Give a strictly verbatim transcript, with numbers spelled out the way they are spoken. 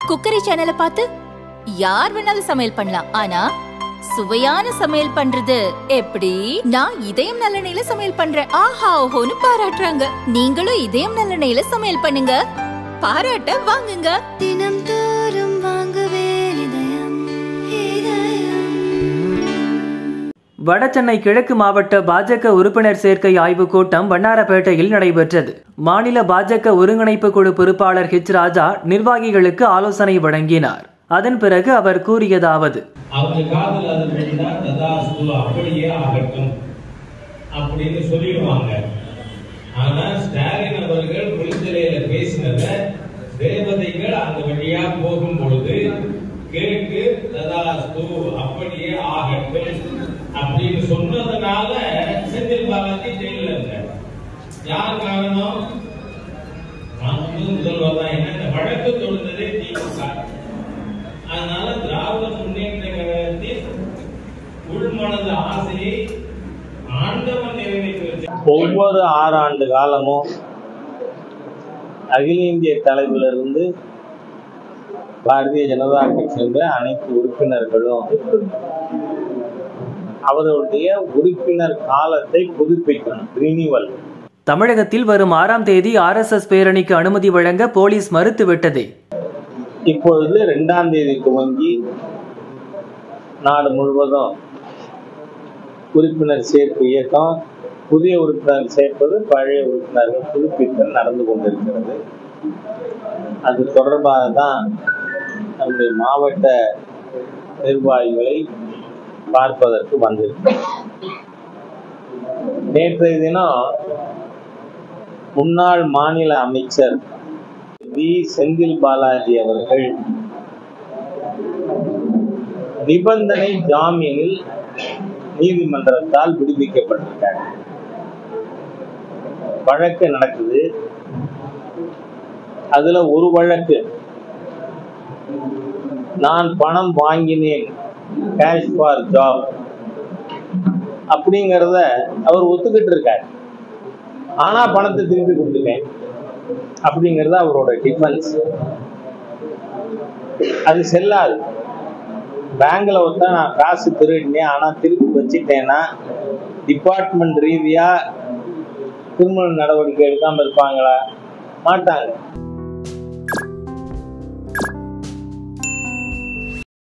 Cookery சேனலை பார்த்து யார் வேணாலும் சமையல் பண்ணலாம். ஆனா சுவையான சமையல் பண்றது எப்படி? நான் இதயம் நல்லெண்ணெயில சமையல் பண்றேன். ஆஹா ஓஹோன்னு பாராட்டுறாங்க. நீங்களும் இதயம் நல்லெண்ணெயில சமையல் பண்ணுங்க, பாராட்ட வாங்குங்க. தினம் தோறும் வாங்குவே இதயம் இதயம். வடசென்னை கிழக்கு மாவட்ட பாஜக உறுப்பினர் சேர்க்கை ஆய்வுக் கூட்டம் வண்ணாரப்பேட்டையில் நடைபெற்றது. மாநில பாஜக ஒருங்கிணைப்பு குழு பொறுப்பாளர் ஹெச் ராஜா நிர்வாகிகளுக்கு ஆலோசனை வழங்கினார். அதன் பிறகு அவர் கூறியதாவது: அவங்க காதல் அது அப்படின்னா ததாஸ்து அப்படியே ஆகட்டும் அப்படின்னு சொல்லிடுவாங்க. ஆனா ஸ்டாலின் அவர்கள் புலிச்சிலையில பேசினத தேவதைகள் அந்த வழியா போகும் பொழுது கேட்டு ததாஸ்து அப்படியே ஆகட்டும் அப்படின்னு சொன்னதுனால செந்தில் பாலாஜி ஜெயில இருந்தார். யார் காரணம்? முதல்வர் தான். என்ன இந்த வழக்கு தொடுத்ததே திமுக. அதனால திராவிட முன்னேற்ற கழகத்தின் உள்மனது ஆசையை ஆண்டவன் நிறைவேற்றி வச்சார். ஒவ்வொரு ஆறு ஆண்டு காலமும் அகில இந்திய தலைவரிலிருந்து பாரதிய ஜனதா கட்சி சேர்ந்த அனைத்து உறுப்பினர்களும் அவர்களுடைய உறுப்பினர் காலத்தை புதுப்பிக்கணும், ரினிவல். தமிழகத்தில் வரும் ஆறாம் தேதி ஆர் எஸ் எஸ் பேரணிக்கு அனுமதி வழங்க போலீஸ் மறுத்துவிட்டது. இப்பொழுது இரண்டாம் தேதி துவங்கி நாடு முழுவதும் உறுப்பினர் சேர்ப்பு இயக்கம், புதிய உறுப்பினர் சேர்ப்பது, பழைய உறுப்பினர்கள் புதுப்பித்தல் நடந்து கொண்டிருக்கிறது. அது தொடர்பாக தான் நம்முடைய மாவட்ட நிர்வாகிகளை பார்ப்பதற்கு வந்திருக்கிறது. நேற்றைய தினம் முன்னாள் மாநில அமைச்சர் வி செந்தில் பாலாஜி அவர்கள் நிபந்தனை ஜாமீனில் நீதிமன்றத்தால் விடுவிக்கப்பட்டிருக்காங்க. வழக்கு நடக்குது. அதுல ஒரு வழக்கு நான் பணம் வாங்கினேன், கேஷ் ஃபார் ஜாப் அப்படிங்கிறத அவர் ஒத்துக்கிட்டு இருக்காரு. ஆனா பணத்தை திருப்பி கொடுத்துட்டேன் அப்படிங்கிறது அவரோட டிஃபென்ஸ். அது செல்லாது. பேங்க்ல ஒருத்தா நான் காசு திருடினேன் ஆனா திருப்பி வச்சுட்டேன்னா டிபார்ட்மெண்ட் ரீதியா கிரிமினல் நடவடிக்கை எடுக்காம இருப்பாங்களா? மாட்டாங்க.